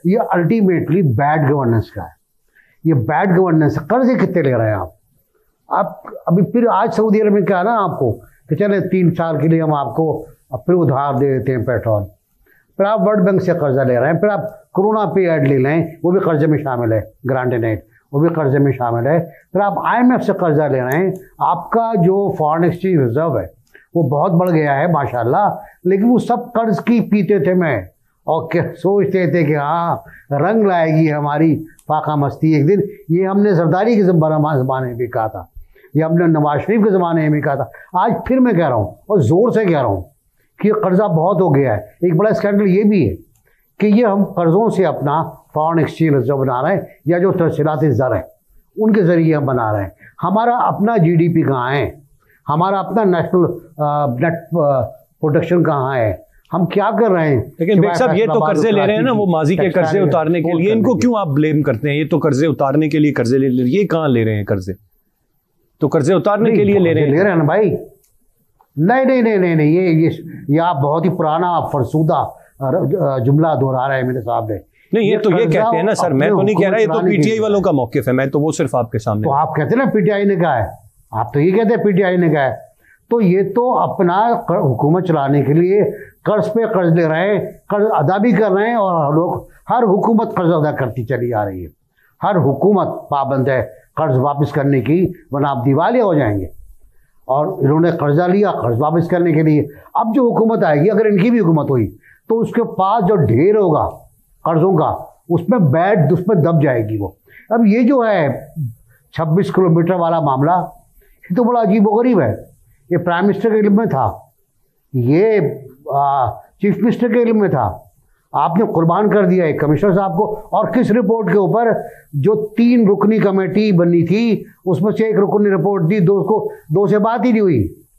ये ultimately bad governance का है। ये बैड गवर्नेंस, कर्जे कितने ले रहे हैं आप अभी फिर आज सऊदी अरब में क्या है ना आपको कि चले 3 साल के लिए हम आपको फिर उधार दे देते हैं पेट्रोल, फिर आप वर्ल्ड बैंक से कर्जा ले रहे हैं, फिर आप कोरोना पे ऐड ले लें, वो भी कर्जे में शामिल है, ग्रांटेड एड वो भी कर्जे में शामिल है, फिर आप IMF से कर्जा ले रहे हैं। आपका जो फॉरेन एक्सचेंज रिजर्व है वो बहुत बढ़ गया है माशाल्लाह, लेकिन वो सब कर्ज की पीते थे मैं, और क्या सोचते थे कि हाँ रंग लाएगी हमारी फाका मस्ती एक दिन। ये हमने जरदारी के ज़माने में भी कहा था, ये हमने नवाज शरीफ के ज़माने में भी कहा था, आज फिर मैं कह रहा हूँ और ज़ोर से कह रहा हूँ कि कर्जा बहुत हो गया है। एक बड़ा स्कैंडल ये भी है कि ये हम कर्ज़ों से अपना फॉरेन एक्सचेंज रिजर्व बना रहे हैं, या जो तरसीलात ज़र हैं उनके ज़रिए हम बना रहे हैं। हमारा अपना GDP कहाँ है, हमारा अपना नेशनल नेट प्रोडक्शन कहाँ है, हम क्या कर रहे हैं? लेकिन बेग साहब ये तो कर्जे ले रहे हैं ना, वो माजी के कर्जे उतारने के लिए, इनको क्यों आप ब्लेम करते हैं? ये तो कर्जे उतारने के लिए कर्जे ले रहे हैं, ये कहाँ ले रहे हैं कर्जे? तो कर्जे उतारने के लिए ले रहे हैं ना भाई। नहीं, ये आप बहुत ही पुराना फरसूदा जुमला दोहरा रहे हैं मेरे साहब ने। नहीं, ये तो ये कहते हैं ना सर, मैं तो नहीं कह रहा, ये तो PTI वालों का मौकिफ है, मैं तो वो सिर्फ आपके सामने। तो आप कहते हैं ना PTI ने कहा है, आप तो ये कहते हैं PTI ने कहा है, तो ये तो अपना हुकूमत चलाने के लिए कर्ज पे कर्ज ले रहे हैं, कर्ज अदा भी कर रहे हैं, और लोग हर हुकूमत कर्ज अदा करती चली आ रही है, हर हुकूमत पाबंद है कर्ज वापस करने की, वरना आप दिवालिया हो जाएंगे। और इन्होंने कर्जा लिया कर्ज वापस करने के लिए। अब जो हुकूमत आएगी, अगर इनकी भी हुकूमत हुई, तो उसके पास जो ढेर होगा कर्जों का, उसमें दब जाएगी वो। अब ये जो है 26 किलोमीटर वाला मामला, ये तो बड़ा अजीब व गरीब है। ये प्राइम मिनिस्टर के इल्म में था, ये चीफ मिनिस्टर के इल्म में था, आपने कुर्बान कर दिया एक कमिश्नर साहब को। और किस रिपोर्ट के ऊपर? जो 3 रुकनी कमेटी बनी थी उसमें से एक रुकनी रिपोर्ट दी, 2 से बात ही नहीं हुई।